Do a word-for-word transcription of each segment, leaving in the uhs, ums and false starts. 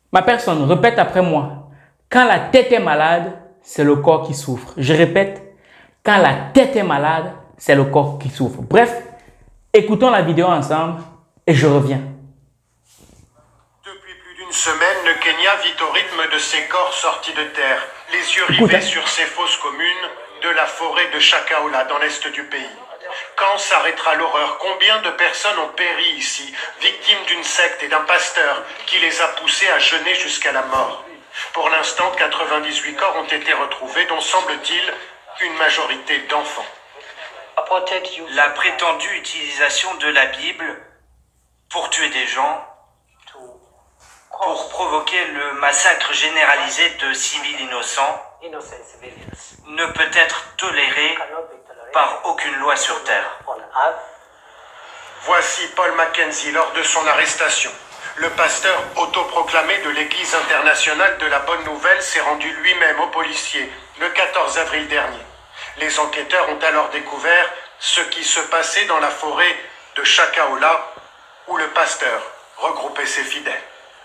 Ma personne, répète après moi. Quand la tête est malade, c'est le corps qui souffre. Je répète, quand la tête est malade, c'est le corps qui souffre. Bref, écoutons la vidéo ensemble et je reviens. Depuis plus d'une semaine, le Kenya vit au rythme de ses corps sortis de terre, les yeux Écoute, rivés hein. sur ces fosses communes de la forêt de Chakaola dans l'est du pays. Quand s'arrêtera l'horreur? Combien de personnes ont péri ici, victimes d'une secte et d'un pasteur qui les a poussés à jeûner jusqu'à la mort? Pour l'instant, quatre-vingt-dix-huit corps ont été retrouvés, dont semble-t-il une majorité d'enfants. La prétendue utilisation de la Bible pour tuer des gens, pour provoquer le massacre généralisé de civils innocents, ne peut être tolérée par aucune loi sur Terre. Voici Paul Mackenzie lors de son arrestation. Le pasteur autoproclamé de l'Église internationale de la Bonne Nouvelle s'est rendu lui-même aux policiers le quatorze avril dernier. Les enquêteurs ont alors découvert ce qui se passait dans la forêt de Chakaola où le pasteur regroupait ses fidèles.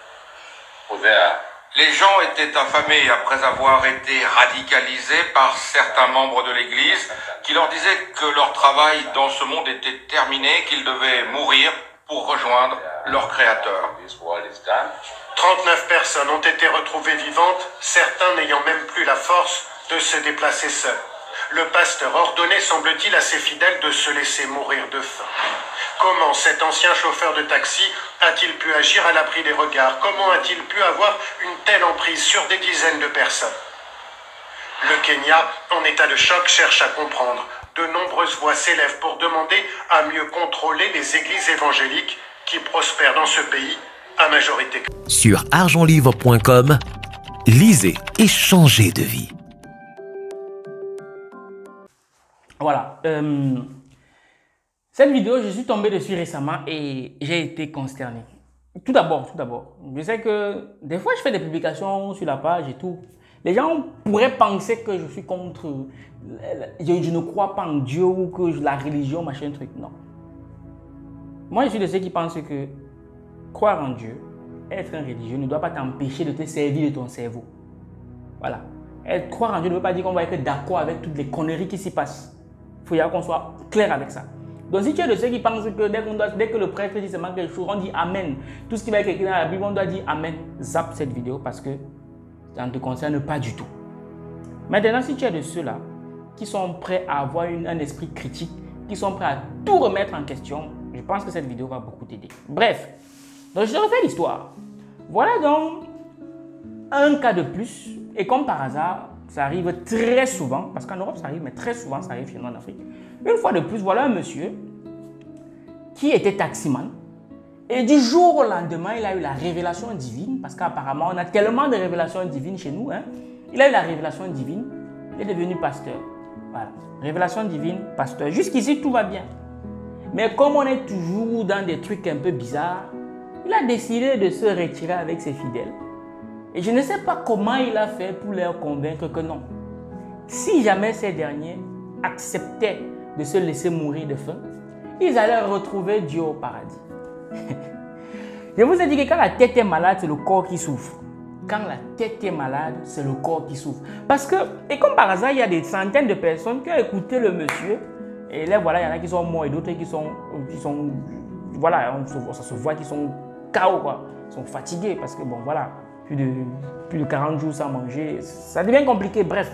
Les gens étaient affamés après avoir été radicalisés par certains membres de l'Église qui leur disaient que leur travail dans ce monde était terminé, qu'ils devaient mourir pour rejoindre leur Créateur. trente-neuf personnes ont été retrouvées vivantes, certains n'ayant même plus la force de se déplacer seuls. Le pasteur ordonnait, semble-t-il, à ses fidèles de se laisser mourir de faim. Comment cet ancien chauffeur de taxi a-t-il pu agir à l'abri des regards? Comment a-t-il pu avoir une telle emprise sur des dizaines de personnes? Le Kenya, en état de choc, cherche à comprendre. De nombreuses voix s'élèvent pour demander à mieux contrôler les églises évangéliques qui prospèrent dans ce pays à majorité. Sur argent livre point com, lisez et changez de vie. Voilà. Euh, cette vidéo, je suis tombé dessus récemment et j'ai été consterné. Tout d'abord, tout d'abord, je sais que des fois, je fais des publications sur la page et tout. Les gens pourraient penser que je suis contre, je, je ne crois pas en Dieu ou que la religion, machin, truc. Non. Moi, je suis de ceux qui pensent que croire en Dieu, être un religieux ne doit pas t'empêcher de te servir de ton cerveau. Voilà. Être, croire en Dieu ne veut pas dire qu'on va être d'accord avec toutes les conneries qui s'y passent. Il faut qu'on soit clair avec ça. Donc, si tu es de ceux qui pensent que dès, doit, dès que le prêtre dit seulement quelque chose, on dit Amen. Tout ce qui va être écrit dans la Bible, on doit dire Amen. Zappe cette vidéo parce que ça ne te concerne pas du tout. Maintenant, si tu es de ceux-là qui sont prêts à avoir une, un esprit critique, qui sont prêts à tout remettre en question, je pense que cette vidéo va beaucoup t'aider. Bref, donc je te refais l'histoire. Voilà donc un cas de plus. Et comme par hasard, ça arrive très souvent, parce qu'en Europe ça arrive, mais très souvent ça arrive chez nous en Afrique. Une fois de plus, voilà un monsieur qui était taximan. Et du jour au lendemain, il a eu la révélation divine, parce qu'apparemment, on a tellement de révélations divines chez nous. Hein. Il a eu la révélation divine, il est devenu pasteur. Voilà, révélation divine, pasteur. Jusqu'ici, tout va bien. Mais comme on est toujours dans des trucs un peu bizarres, il a décidé de se retirer avec ses fidèles. Et je ne sais pas comment il a fait pour leur convaincre que non. Si jamais ces derniers acceptaient de se laisser mourir de faim, ils allaient retrouver Dieu au paradis. Je vous ai dit que quand la tête est malade, c'est le corps qui souffre. Quand la tête est malade, c'est le corps qui souffre. Parce que, et comme par hasard, il y a des centaines de personnes qui ont écouté le monsieur. Et là, voilà, il y en a qui sont morts et d'autres qui sont, qui sont, voilà, on, ça se voit qu'ils sont K O, quoi. Ils sont fatigués parce que, bon, voilà, plus de, plus de quarante jours sans manger, ça devient compliqué, bref.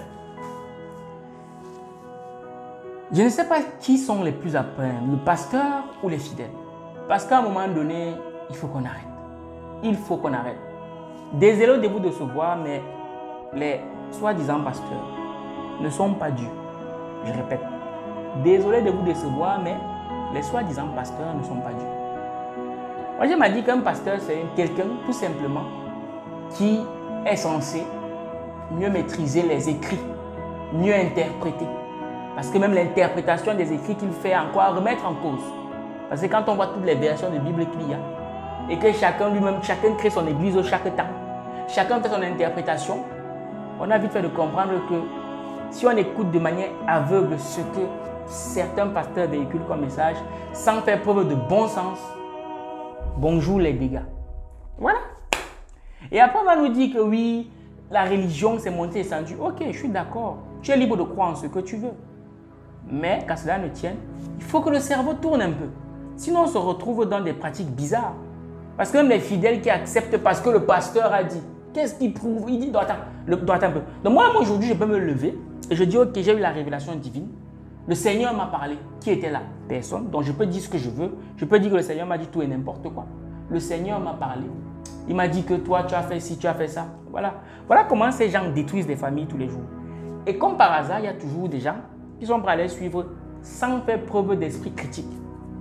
Je ne sais pas qui sont les plus à plaindre, le pasteur ou les fidèles. Parce qu'à un moment donné, il faut qu'on arrête. Il faut qu'on arrête. Désolé de vous décevoir, mais les soi-disant pasteurs ne sont pas Dieu. Je répète. Désolé de vous décevoir, mais les soi-disant pasteurs ne sont pas Dieu. Moi, je m'a dit qu'un pasteur, c'est quelqu'un, tout simplement, qui est censé mieux maîtriser les écrits, mieux interpréter. Parce que même l'interprétation des écrits qu'il fait encore à remettre en cause. Parce que quand on voit toutes les versions de Bible qu'il y a, et que chacun lui-même, chacun crée son église au chaque temps, chacun fait son interprétation, on a vite fait de comprendre que si on écoute de manière aveugle ce que certains pasteurs véhiculent comme message, sans faire preuve de bon sens, bonjour les dégâts. Voilà. Et après, on va nous dire que oui, la religion, c'est monté et descendu. Ok, je suis d'accord. Tu es libre de croire en ce que tu veux. Mais quand cela ne tienne, il faut que le cerveau tourne un peu. Sinon, on se retrouve dans des pratiques bizarres. Parce que même les fidèles qui acceptent parce que le pasteur a dit, qu'est-ce qu'il prouve? Il dit, doit attendre, le, doit attendre un peu. Donc moi, moi aujourd'hui, je peux me lever et je dis, ok, j'ai eu la révélation divine. Le Seigneur m'a parlé. Qui était là? Personne. Donc je peux dire ce que je veux. Je peux dire que le Seigneur m'a dit tout et n'importe quoi. Le Seigneur m'a parlé. Il m'a dit que toi, tu as fait ci, tu as fait ça. Voilà. Voilà comment ces gens détruisent des familles tous les jours. Et comme par hasard, il y a toujours des gens qui sont prêts à les suivre sans faire preuve d'esprit critique.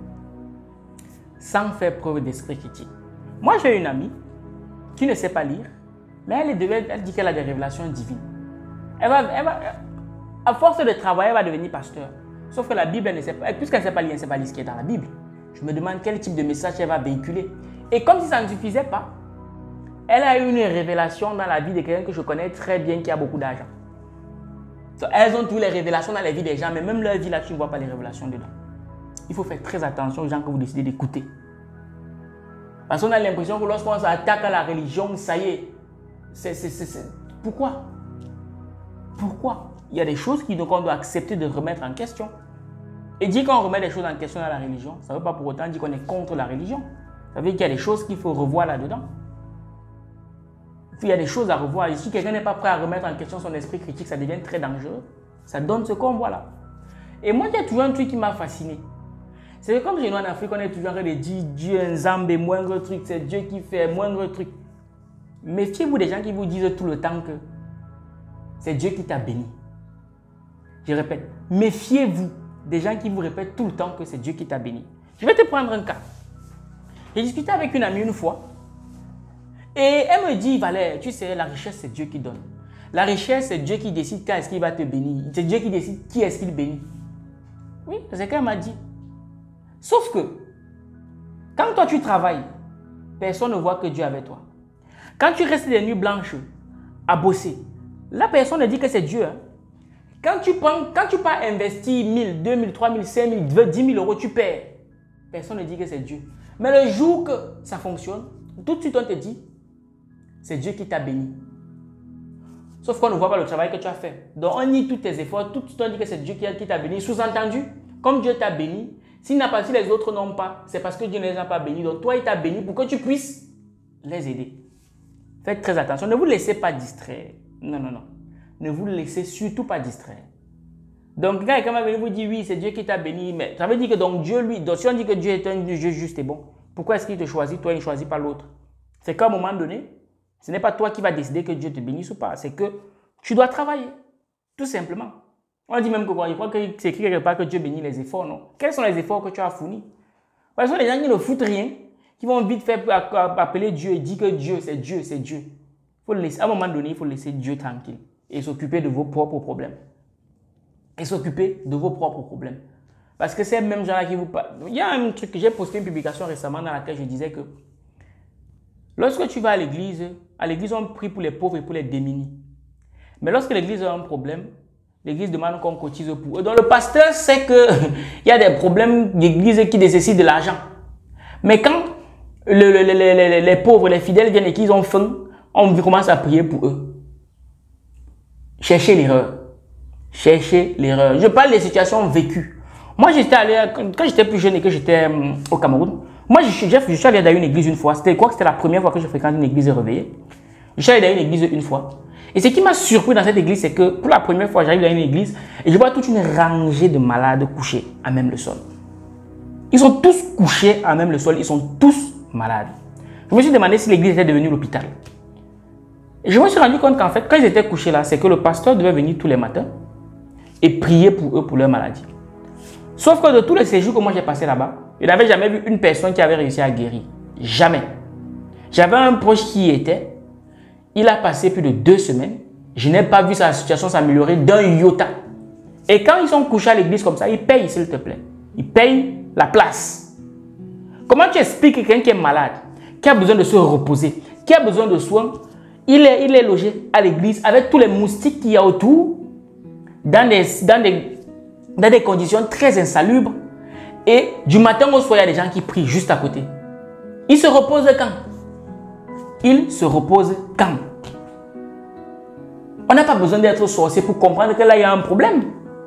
Sans faire preuve d'esprit critique. Moi, j'ai une amie qui ne sait pas lire, mais elle, est, elle dit qu'elle a des révélations divines. Elle va, elle va, à force de travailler, elle va devenir pasteur. Sauf que la Bible, elle ne sait pas, puisqu'elle ne sait pas lire, elle ne sait pas lire ce qui est dans la Bible. Je me demande quel type de message elle va véhiculer. Et comme si ça ne suffisait pas, elle a eu une révélation dans la vie de quelqu'un que je connais très bien qui a beaucoup d'argent. Elles ont toutes les révélations dans la vie des gens, mais même leur vie là, tu ne vois pas les révélations dedans. Il faut faire très attention aux gens que vous décidez d'écouter. Parce qu'on a l'impression que lorsqu'on s'attaque à la religion, ça y est. C'est, c'est, c'est, c'est... Pourquoi? Pourquoi? Il y a des choses qu'on doit accepter de remettre en question. Et dire qu'on remet des choses en question dans la religion, ça ne veut pas pour autant dire qu'on est contre la religion. Ça veut dire qu'il y a des choses qu'il faut revoir là-dedans. Il y a des choses à revoir. Et si quelqu'un n'est pas prêt à remettre en question son esprit critique, ça devient très dangereux. Ça donne ce qu'on voit là. Et moi, il y a toujours un truc qui m'a fasciné. C'est que comme chez nous en Afrique, on est toujours en train de dire Dieu un zambe, moindre truc, c'est Dieu qui fait moindre truc. Méfiez-vous des gens qui vous disent tout le temps que c'est Dieu qui t'a béni. Je répète, méfiez-vous des gens qui vous répètent tout le temps que c'est Dieu qui t'a béni. Je vais te prendre un cas. J'ai discuté avec une amie une fois et elle me dit, Valère, tu sais, la richesse, c'est Dieu qui donne. La richesse, c'est Dieu qui décide quand est-ce qu'il va te bénir. C'est Dieu qui décide qui est-ce qu'il bénit. Oui, c'est ce qu'elle m'a dit. Sauf que, quand toi tu travailles, personne ne voit que Dieu est avec toi. Quand tu restes des nuits blanches à bosser, la personne ne dit que c'est Dieu. Hein. Quand tu prends, quand tu pars investir mille, deux mille, trois mille, cinq mille, dix mille euros, tu perds. Personne ne dit que c'est Dieu. Mais le jour que ça fonctionne, tout de suite on te dit, c'est Dieu qui t'a béni. Sauf qu'on ne voit pas le travail que tu as fait. Donc on nie tous tes efforts, tout de suite on dit que c'est Dieu qui t'a béni. Sous-entendu, comme Dieu t'a béni, s'il n'a pas, si les autres n'ont pas, c'est parce que Dieu ne les a pas bénis. Donc toi, il t'a béni pour que tu puisses les aider. Faites très attention. Ne vous laissez pas distraire. Non, non, non. Ne vous laissez surtout pas distraire. Donc, quand quelqu'un va venir vous dire, oui, c'est Dieu qui t'a béni, mais ça veut dire que donc Dieu, lui, donc si on dit que Dieu est un Dieu juste et bon, pourquoi est-ce qu'il te choisit, toi, il ne choisit pas l'autre? C'est qu'à un moment donné, ce n'est pas toi qui vas décider que Dieu te bénisse ou pas. C'est que tu dois travailler. Tout simplement. On dit même que quoi, il croit que c'est écrit quelque part que Dieu bénit les efforts, non? Quels sont les efforts que tu as fournis? Parce que les gens qui ne foutent rien, qui vont vite faire appeler Dieu et dire que Dieu, c'est Dieu, c'est Dieu. Faut le laisser, à un moment donné, il faut laisser Dieu tranquille et s'occuper de vos propres problèmes. Et s'occuper de vos propres problèmes. Parce que c'est même gens-là qui vous parlent. Il y a un truc que j'ai posté une publication récemment dans laquelle je disais que lorsque tu vas à l'église, à l'église on prie pour les pauvres et pour les démunis. Mais lorsque l'église a un problème, l'église demande qu'on cotise pour eux. Donc le pasteur sait qu'il y a des problèmes d'église qui nécessitent de l'argent. Mais quand le, le, le, le, les pauvres, les fidèles viennent et qu'ils ont faim, on commence à prier pour eux. Cherchez l'erreur. Cherchez l'erreur. Je parle des situations vécues. Moi, j'étais allé, quand j'étais plus jeune et que j'étais um, au Cameroun, moi, je, je, je suis allé dans une église une fois. C'était quoi? C'était la première fois que je fréquente une église réveillée. Je suis allé dans une église une fois. Et ce qui m'a surpris dans cette église, c'est que pour la première fois, j'arrive dans une église et je vois toute une rangée de malades couchés à même le sol. Ils sont tous couchés à même le sol. Ils sont tous malades. Je me suis demandé si l'église était devenue l'hôpital. Et je me suis rendu compte qu'en fait, quand ils étaient couchés là, c'est que le pasteur devait venir tous les matins et prier pour eux, pour leur maladie. Sauf que de tous les séjours que moi j'ai passé là-bas, je n'avais jamais vu une personne qui avait réussi à guérir. Jamais. J'avais un proche qui y était. Il a passé plus de deux semaines. Je n'ai pas vu sa situation s'améliorer d'un iota. Et quand ils sont couchés à l'église comme ça, ils payent, s'il te plaît. Ils payent la place. Comment tu expliques quelqu'un qui est malade, qui a besoin de se reposer, qui a besoin de soins, il est, il est logé à l'église avec tous les moustiques qu'il y a autour, dans des, dans, des, dans des conditions très insalubres. Et du matin au soir, il y a des gens qui prient juste à côté. Ils se reposent quand? il se repose quand? On n'a pas besoin d'être sorcier pour comprendre que là, il y a un problème.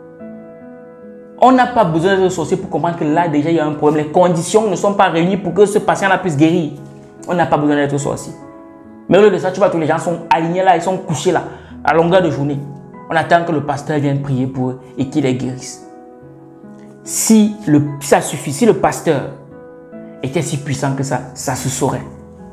On n'a pas besoin d'être sorcier pour comprendre que là, déjà, il y a un problème. Les conditions ne sont pas réunies pour que ce patient-là puisse guérir. On n'a pas besoin d'être sorcier. Mais au lieu de ça, tu vois, tous les gens sont alignés là, ils sont couchés là, à longueur de journée. On attend que le pasteur vienne prier pour eux et qu'il les guérisse. Si le, ça suffit, si le pasteur était si puissant que ça, ça se saurait.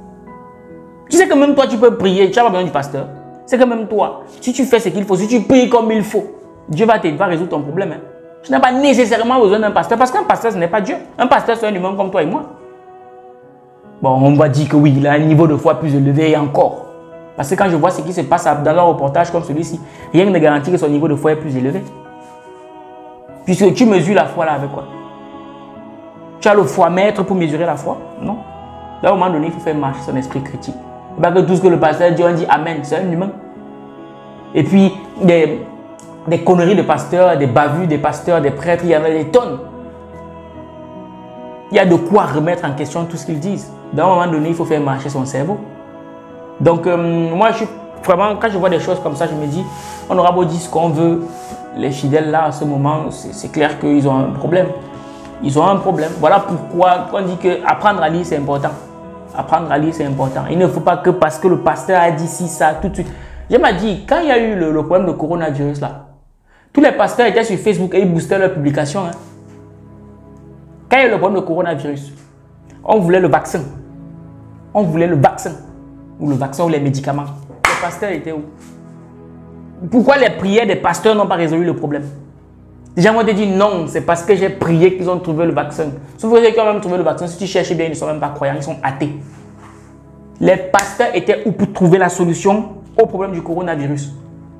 Tu sais que même toi, tu peux prier, tu n'as pas besoin du pasteur. C'est que même toi, si tu fais ce qu'il faut, si tu pries comme il faut, Dieu va t'aider, va résoudre ton problème. Hein. Tu n'as pas nécessairement besoin d'un pasteur, parce qu'un pasteur, ce n'est pas Dieu. Un pasteur, c'est un humain comme toi et moi. Bon, on va dire que oui, il a un niveau de foi plus élevé encore. Parce que quand je vois ce qui se passe dans un reportage comme celui-ci, rien ne garantit que son niveau de foi est plus élevé. Puisque tu mesures la foi là avec quoi? Tu as le foi-mètre pour mesurer la foi? Non. Là, à un moment donné, il faut faire marcher son esprit critique. Pas que tout ce que le pasteur dit, on dit Amen, c'est un humain. Et puis, des, des conneries de pasteurs, des bavures des pasteurs, des prêtres, il y en a des tonnes. Il y a de quoi remettre en question tout ce qu'ils disent. Dans un moment donné, il faut faire marcher son cerveau. Donc, euh, moi, je suis vraiment, quand je vois des choses comme ça, je me dis, on aura beau dire ce qu'on veut, les fidèles là, à ce moment, c'est clair qu'ils ont un problème. Ils ont un problème. Voilà pourquoi on dit que apprendre à lire, c'est important. Apprendre à lire, c'est important. Il ne faut pas que parce que le pasteur a dit ci, ça, tout de suite. Je m'ai dit, quand il y a eu le, le problème de coronavirus là, tous les pasteurs étaient sur Facebook et ils boostaient leurs publications. Hein. Quand il y a eu le problème de coronavirus, on voulait le vaccin. On voulait le vaccin. Ou le vaccin ou les médicaments. Les pasteurs étaient où? Pourquoi les prières des pasteurs n'ont pas résolu le problème? Les gens vont te dire non, c'est parce que j'ai prié qu'ils ont trouvé le vaccin. Sauf que ceux qui ont même trouvé le vaccin, si tu cherches bien, ils ne sont même pas croyants, ils sont athées. Les pasteurs étaient où pour trouver la solution au problème du coronavirus?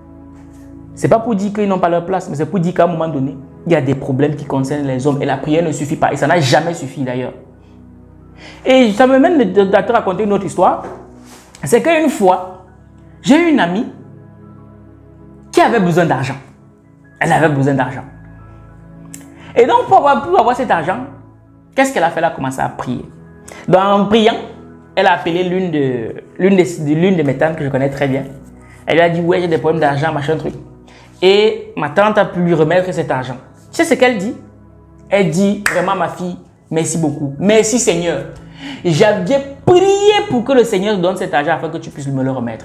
Ce n'est pas pour dire qu'ils n'ont pas leur place, mais c'est pour dire qu'à un moment donné, il y a des problèmes qui concernent les hommes et la prière ne suffit pas. Et ça n'a jamais suffi d'ailleurs. Et ça me mène à te raconter une autre histoire. C'est qu'une fois, j'ai eu une amie qui avait besoin d'argent. Elle avait besoin d'argent. Et donc, pour avoir, pour avoir cet argent, qu'est-ce qu'elle a fait? Elle a commencé à prier. Donc, en priant, elle a appelé l'une de, l'une de, l'une de mes tantes que je connais très bien. Elle lui a dit, ouais, j'ai des problèmes d'argent, machin truc. Et ma tante a pu lui remettre cet argent. Tu sais ce qu'elle dit? Elle dit, vraiment ma fille, merci beaucoup. Merci Seigneur. J'avais prié pour que le Seigneur donne cet argent afin que tu puisses me le remettre.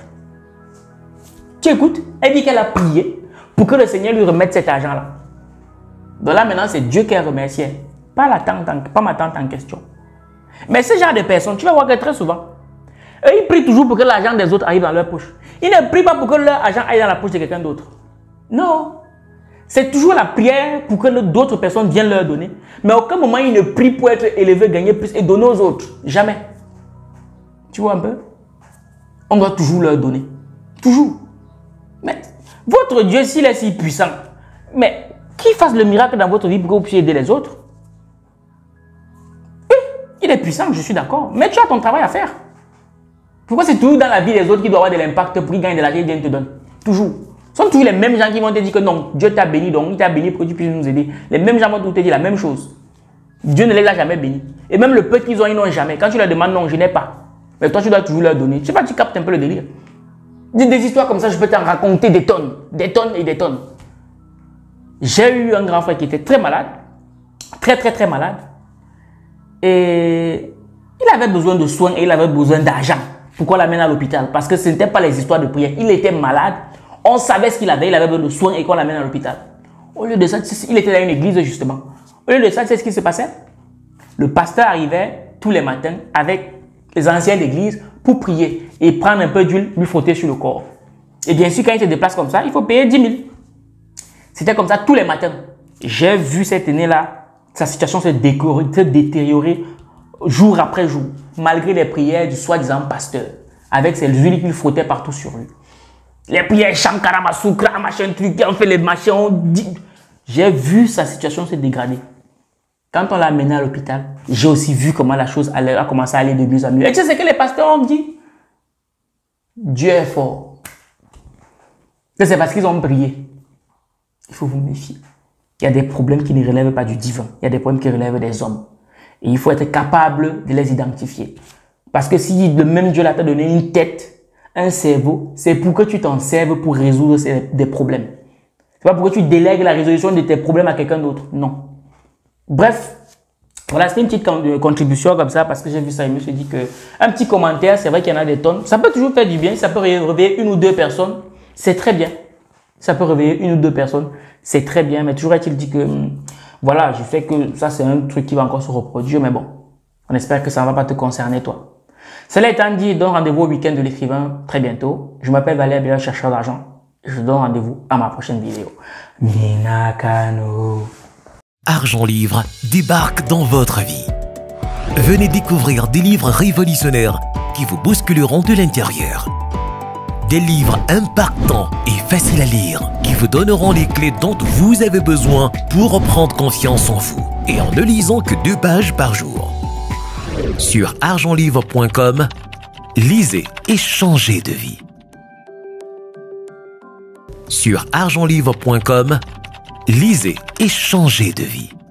Tu écoutes? Elle dit qu'elle a prié pour que le Seigneur lui remette cet argent-là. Donc là, maintenant, c'est Dieu qu'elle remerciait. Pas, la tante en, pas ma tante en question. Mais ce genre de personnes, tu vas voir que très souvent, eux, ils prient toujours pour que l'argent des autres arrive dans leur poche. Ils ne prient pas pour que leur argent aille dans la poche de quelqu'un d'autre. Non. C'est toujours la prière pour que d'autres personnes viennent leur donner. Mais à aucun moment, ils ne prient pour être élevés, gagner plus et donner aux autres. Jamais. Tu vois un peu? On doit toujours leur donner. Toujours. Mais votre Dieu, s'il est si puissant, mais qu'il fasse le miracle dans votre vie pour que vous puissiez aider les autres. Oui, il est puissant, je suis d'accord. Mais tu as ton travail à faire. Pourquoi c'est toujours dans la vie des autres qui doit avoir de l'impact pour qu'ils gagnent de l'argent et Dieu te donne? Toujours. Ce sont toujours les mêmes gens qui vont te dire que non, Dieu t'a béni, donc il t'a béni pour que tu puisses nous aider. Les mêmes gens vont te dire la même chose. Dieu ne les a jamais bénis. Et même le peu qu'ils ont, ils n'ont jamais. Quand tu leur demandes non, je n'ai pas. Mais toi, tu dois toujours leur donner. Je sais pas, tu captes un peu le délire. Des, des histoires comme ça, je peux t'en raconter des tonnes. Des tonnes et des tonnes. J'ai eu un grand frère qui était très malade. Très, très, très malade. Et il avait besoin de soins et il avait besoin d'argent. Pourquoi l'amener à l'hôpital? Parce que ce n'était pas les histoires de prière. Il était malade. On savait ce qu'il avait. Il avait besoin de soins et qu'on l'amène à l'hôpital. Au lieu de ça, il était dans une église justement. Au lieu de ça, tu sais ce qui se passait? Le pasteur arrivait tous les matins avec les anciens d'église pour prier et prendre un peu d'huile, lui frotter sur le corps. Et bien sûr, quand il se déplace comme ça, il faut payer dix mille. C'était comme ça tous les matins. J'ai vu cette année-là, sa situation se détériorer jour après jour, malgré les prières du soi-disant pasteur, avec ses huiles qu'il frottait partout sur lui. Les prières Shankara Masukra, machin truc, on fait les machins, on dit... J'ai vu sa situation se dégrader. Quand on l'a amené à l'hôpital, j'ai aussi vu comment la chose allait, a commencé à aller de mieux en mieux. Et tu sais ce que les pasteurs ont dit? Dieu est fort. C'est parce qu'ils ont prié. Il faut vous méfier. Il y a des problèmes qui ne relèvent pas du divin. Il y a des problèmes qui relèvent des hommes. Et il faut être capable de les identifier. Parce que si le même Dieu là t'a donné une tête, un cerveau, c'est pour que tu t'en serves pour résoudre des problèmes. C'est pas pour que tu délègues la résolution de tes problèmes à quelqu'un d'autre. Non. Bref, voilà, c'était une petite contribution comme ça parce que j'ai vu ça et je me suis dit que un petit commentaire, c'est vrai qu'il y en a des tonnes. Ça peut toujours faire du bien, ça peut réveiller une ou deux personnes. C'est très bien. Ça peut réveiller une ou deux personnes. C'est très bien, mais toujours est-il dit que voilà, je sais que ça c'est un truc qui va encore se reproduire, mais bon, on espère que ça ne va pas te concerner toi. Cela étant dit, donne rendez-vous au week-end de l'écrivain très bientôt. Je m'appelle Valère Bilal, chercheur d'argent. Je donne rendez-vous à ma prochaine vidéo. Minakano. Argent Livre débarque dans votre vie. Venez découvrir des livres révolutionnaires qui vous bousculeront de l'intérieur. Des livres impactants et faciles à lire qui vous donneront les clés dont vous avez besoin pour reprendre confiance en vous et en ne lisant que deux pages par jour. Sur argent livre point com, lisez et changez de vie. Sur argent livre point com, lisez et changez de vie.